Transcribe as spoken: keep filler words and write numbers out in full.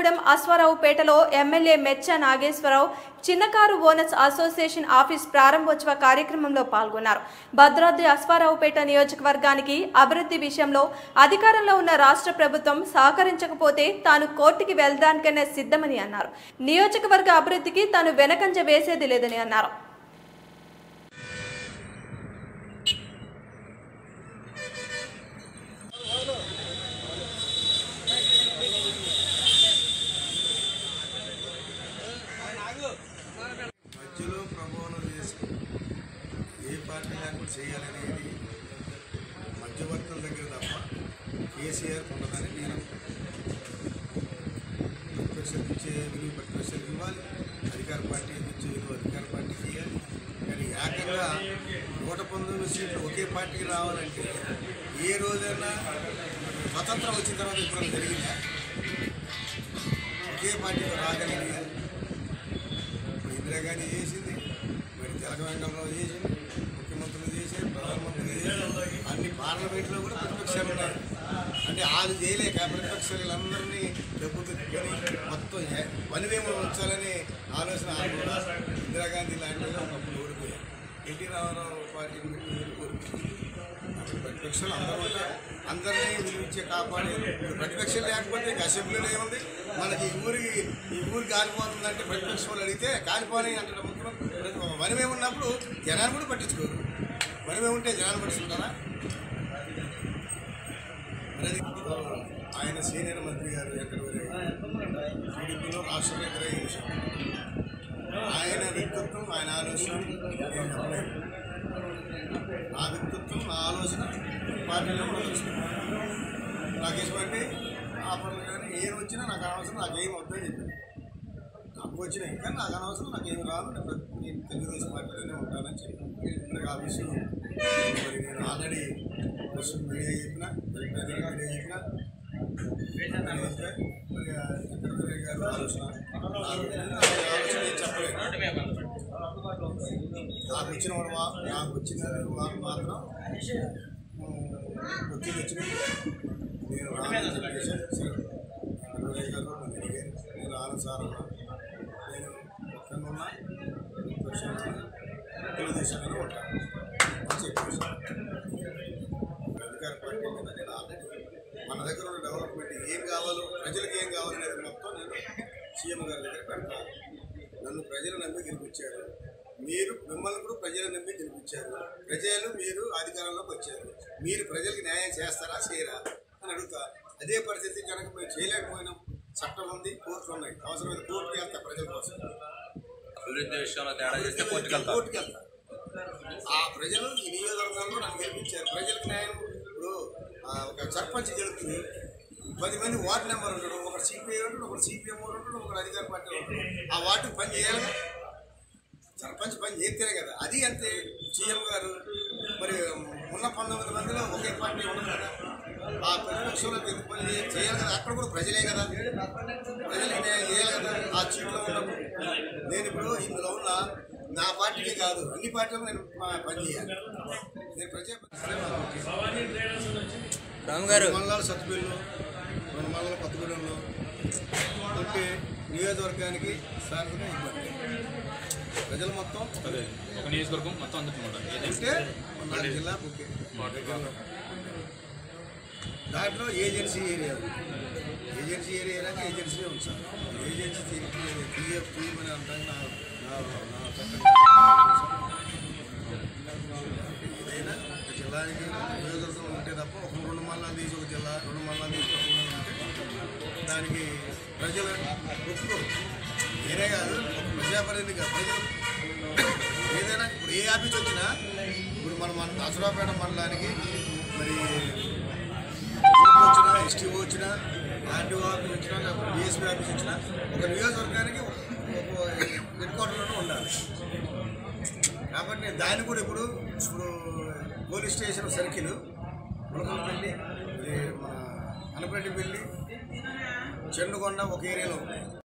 Kothagudem అశ్వారావుపేటలో MLA మెcha నగేశ్వరావు చిన్నకారు owners association office ప్రారంభోత్సవ కార్యక్రమంలో పాల్గొన్నారు. భద్రాద్రి అశ్వారావుపేట నియోజకవర్గానికి అభివృద్ధి విషయంలో అధికారంలో ఉన్న రాష్ట్ర ప్రభుత్వం సహకరించకపోతే తాను కోర్టుకి వెళ్లడానికైనా సిద్ధమని అన్నారు. నియోజకవర్గ అభివృద్ధికి తాను వెనకంజ వేసేది లేదని అన్నారు. మధ్యలో ప్రమోదం చేసి ఏ పార్టీ లేకుండా చేయాలనేది మధ్యవర్తుల దగ్గర తప్ప కేసీఆర్ ఉండదని నేను ప్రతిపక్షాలకు ఇచ్చే విలువ ప్రతిపక్షాలకు ఇవ్వాలి, అధికార పార్టీకి ఇచ్చే విలువ అధికార పార్టీకి ఇవ్వాలి. కానీ ఏకంగా నూట పంతొమ్మిది సీట్లు ఒకే పార్టీకి రావాలంటే ఏ రోజైనా స్వతంత్రం వచ్చిన తర్వాత ఇప్పుడు జరిగిందా? ఒకే పార్టీతో రాగలిగింది. ఇందిరాగాంధీ చేసింది, మరి తెలంగాణలో చేసింది, ముఖ్యమంత్రులు చేశారు, ప్రధానమంత్రులు చేశారు, అన్ని పార్లమెంట్లో కూడా ప్రతిపక్షాలు ఉన్నాయి. అంటే వాళ్ళు చేయలేక ప్రతిపక్షాలందరినీ డబ్బు పెట్టుకొని మొత్తం వనివేమో ఉంచాలని ఆలోచన కూడా ఇందిరాగాంధీ లాంటి ఒకప్పుడు ఓడిపోయారు. ఎన్టీ రామారావు పార్టీ ప్రతిపక్షాలు అందరూ ఉంటారు, అందరినీ విలువించే కాపాడే ప్రతిపక్షం లేకపోతే అసెంబ్లీలో ఏముంది? మనకి ఈ ఊరికి ఈ ఊరికి కాలిపోతుందంటే ప్రతిపక్షం వాళ్ళు అడిగితే కాలిపోని అంటే ముఖ్యమంత్రి వనమే ఉన్నప్పుడు జనాన్ని కూడా పట్టించుకోరు. వనమే ఉంటే జనాన్ని పట్టించుకుంటారా? అనేది ఆయన సీనియర్ మంత్రి గారు ఎక్కడ టీడీపీలో రాష్ట్ర ఎదురయ్యే విషయం. ఆయన వ్యక్తిత్వం, ఆయన ఆలోచన నేను చెప్పలేదు. నా వ్యక్తిత్వం, నా ఆలోచన పార్టీలో కూడా తెలుసుకున్నాను. నాకేమంటే ఆ పనులు కానీ ఏం వచ్చినా నాకు అనవసరం, నాకేం వద్దని చెప్పాను. నాకు వచ్చినాయి కానీ నాకు అనవసరం, నాకేం రాదు, నేను తెలుగుదేశం పార్టీలోనే ఉంటానని చెప్పాను. మనకి ఆ విషయం మరి నేను ఆల్రెడీ సోషల్ మీడియా చెప్పిన, మీడియా చెప్పిన మరి చంద్రబాబు గారు ఆలోచన ఆలోచన ఏం చెప్పలేదు. నాకు వచ్చిన వాడు నాకు వచ్చిన వారు మాత్రం ఒత్తిడి వచ్చింది. నేను రాను చంద్రబాబు గారు నేను ఆలోచన నేను మొత్తంగా ఉన్నా తెలుగుదేశంలో ఉంటాను అని చెప్పేసి అధికార పార్టీ మీద నేను ఆల్రెడీ మన దగ్గర ఉన్న డెవలప్మెంట్ ఏం కావాలో, ప్రజలకు ఏం కావాలనేది మొత్తం నేను సీఎం గారి దగ్గర పెడతాను. నన్ను ప్రజలు నమ్మి గెలిపించారు, మీరు మిమ్మల్ని కూడా ప్రజలు నమ్మి గెలిపించారు, ప్రజలు మీరు అధికారంలోకి వచ్చారు, మీరు ప్రజలకు న్యాయం చేస్తారా చేయరా అని అడుగుతా. అదే పరిస్థితి కనుక మేము చేయలేకపోయినాం, చట్టం ఉంది, కోర్టులు ఉన్నాయి, అవసరమైన కోర్టుకి వెళ్తా ప్రజల కోసం. అభివృద్ధి విషయంలో తేడా చేస్తే కోర్టుకి వెళ్తా. ఆ ప్రజలు ఈ నియోజకవర్గంలో నన్ను గెలిపించారు, ప్రజలకు న్యాయం. ఇప్పుడు ఒక సర్పంచ్ గెలుపుతుంది, పది మంది వార్డు నెంబర్ ఉంటాడు, ఒకటి సిపిఐ ఉంటాడు, ఒకటి సిపిఎం ఉంటాడు, ఒకటి అధికార పార్టీ ఉంటాడు. ఆ వార్డుకి పని చేయాలి, సర్పంచ్ పని చేస్తేనే కదా. అది అంతే సీఎం గారు మరి ఉన్న పంతొమ్మిది మందిలో ఒకే పార్టీ ఉండదు కదా. ఆ ప్రతిపక్షంలో ఎందుకు పని చేయాలి కదా, అక్కడ కూడా ప్రజలే కదా, ప్రజలకి న్యాయం చేయాలి కదా. ఆ సీట్లో ఉన్నప్పుడు నేను ఇప్పుడు ఇందులో ఉన్న నా పార్టీకే కాదు అన్ని పార్టీలకు నేను పని చేయాలి. నేను ప్రజా మండలాలు సత్తుపల్లిలో, రెండు మండలాలు కొత్తగూడెంలో ఉంటే నియోజకవర్గానికి సార్గా ఇబ్బంది. ప్రజలు మొత్తం ఒక నియోజకవర్గం మొత్తం అంటే మన జిల్లా ఓకే. దాంట్లో agency area agency area agency ఉంది సార్. ఏజెన్సీ టీఎఫ్ తీయమని అంటాను. నా ఏదైనా ఒక జిల్లానికి నియోజకవర్గం ఉంటే తప్ప ఒక రెండు మండలాలు తీసి ఒక జిల్లా రెండు మండలాలు తీసి ఉంటే దానికి ప్రజలు ఒప్పుకోరు. వేరే కాదు, ఒక ప్రజాప్రతినిధి కాదు, ప్రజలు ఏదైనా ఇప్పుడు ఏ ఆఫీస్ వచ్చినా ఇప్పుడు మనం మన అశ్వారావుపేట మండలానికి మరి వచ్చినా, ఎస్టీఓ వచ్చినా, ఆర్టీఓ ఆఫీస్ వచ్చినా, లేకపోతే డిఎస్పీ ఆఫీస్ వచ్చినా ఒక నియోజకవర్గానికి ఒక హెడ్ క్వార్టర్లోనే ఉండాలి. కాబట్టి దాన్ని కూడా ఇప్పుడు ఇప్పుడు పోలీస్ స్టేషన్ సర్కిల్ ఉలకంపల్లి, మన అనపరెడ్డిపల్లి, చెండుకొండ ఒక ఏరియాలో ఉన్నాయి.